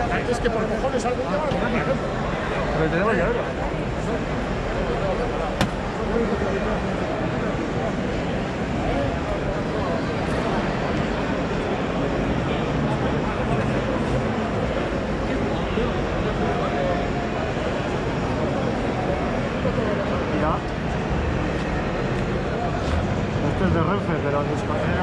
Es que por cojones algún tema lo pongan, ¿no? Pero tenemos ya ahora. Mira. Este es de Renfe, pero